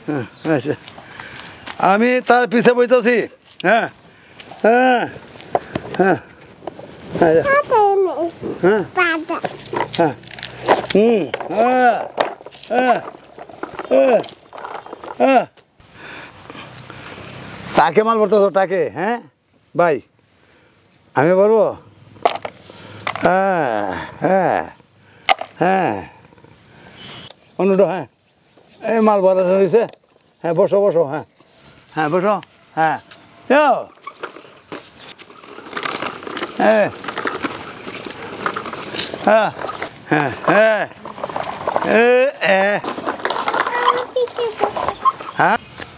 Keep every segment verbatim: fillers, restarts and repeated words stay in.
আচ্ছা আমি তার পিছে বইতেছি হ্যাঁ হ্যাঁ হ্যাঁ হ্যাঁ হ্যাঁ হুম হ্যাঁ হ্যাঁ হ্যাঁ হ্যাঁ টাকে মাল পড়তেছ টাকে হ্যাঁ ভাই আমি বলবো হ্যাঁ হ্যাঁ হ্যাঁ অনুটো হ্যাঁ এই মাল ভরা হয়েছে হ্যাঁ বসো বসো হ্যাঁ হ্যাঁ বসো হ্যাঁ হ্যাঁ হ্যাঁ হ্যাঁ হ্যাঁ হ্যাঁ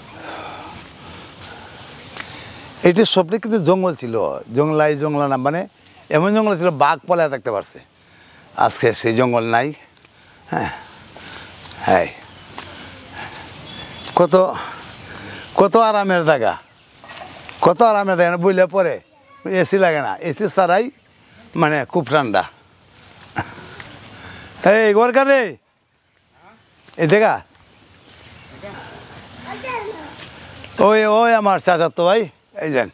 এটি সবটাই কিন্তু জঙ্গল ছিল জঙ্গলাই জঙ্গলা না মানে এমন জঙ্গল ছিল বাঘ পালায় থাকতে পারছে আজকে সেই জঙ্গল নাই হ্যাঁ হ্যাঁ কত কত আরামের জায়গা কত আরামের জায়গা বুঝলে পরে এসি লাগে না এসি ছাড়াই মানে খুব ঠান্ডা এই গরকার রে এই জায়গা ওই ওই আমার চাচার তো ভাই এই যান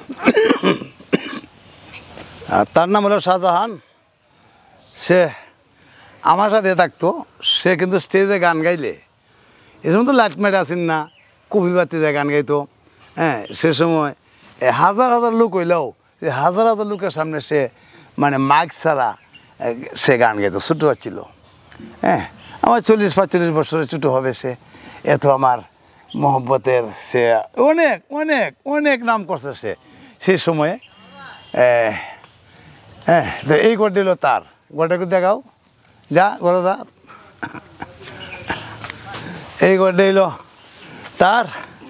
আর তার নাম হলো শাহজাহান সে আমার সাথে থাকতো সে কিন্তু স্টেজে গান গাইলে এই সময় তো লাইট মাইট আসেন না কফি বাতিতে গান গাইতো হ্যাঁ সে সময় হাজার হাজার লোক হইলেও সে হাজার হাজার লোকের সামনে সে মানে মাইক ছাড়া সে গান গাইতো ছোটো ছিল হ্যাঁ আমার চল্লিশ পঁয়তাল্লিশ বছরের ছোটো হবে সে এত আমার মোহব্বতের সে অনেক অনেক অনেক নাম করছে সে সেই সময়ে হ্যাঁ তো এই গড় দিল তার গড়টাকে দেখাও যা গড় দা এই গড় দিল তার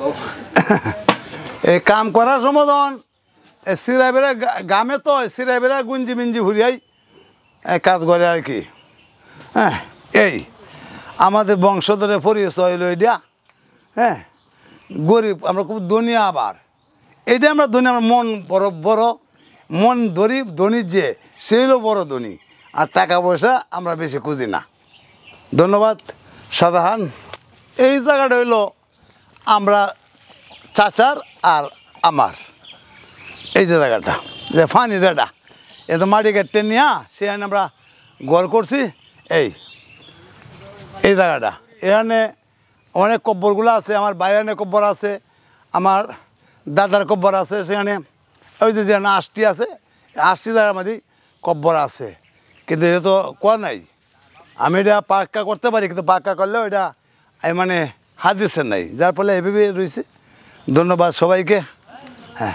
এই কাম করার সময় সিরাই বেড়া গামে তো সিরাই বেড়া গুঞ্জি মিঞ্জি ঘুরিয়াই কাজ করে আর কি হ্যাঁ এই আমাদের বংশধরের পরিচয় হইল এটা হ্যাঁ গরিব আমরা খুব ধনী আবার এটা আমরা ধনী আমার মন বড় বড় মন ধরি ধনী যে সে হলো বড় ধনী আর টাকা পয়সা আমরা বেশি খুঁজি না ধন্যবাদ শাহজাহান এই জায়গাটা হইলো আমরা চাচার আর আমার এই যে জায়গাটা যে ফানি যেটা এ তো মাটি কেটে নিয়ে সেখানে আমরা ঘর করছি এই এই জায়গাটা এখানে অনেক কব্বরগুলো আছে আমার বাইরে কব্বর আছে আমার দাদার কব্বর আছে সেখানে ওই যে যেখানে আষ্টি আছে আষ্টি জায়গার মধ্যে কব্বর আছে কিন্তু এটা তো কোয়া নাই আমি এটা পাক্কা করতে পারি কিন্তু পাক্কা করলেও এটা মানে হাদিসের নাই যার ফলে এভাবে রয়েছে ধন্যবাদ সবাইকে।